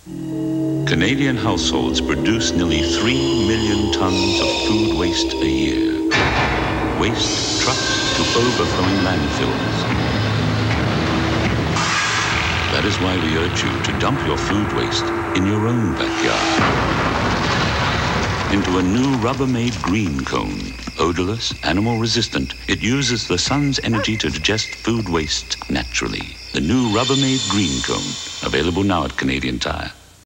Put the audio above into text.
Canadian households produce nearly 3 million tons of food waste a year. Waste trucked to overflowing landfills. That is why we urge you to dump your food waste in your own backyard. Into a new Rubbermaid green cone. Odorless, animal-resistant, it uses the sun's energy to digest food waste naturally. The new Rubbermaid green cone, available now at Canadian Tire.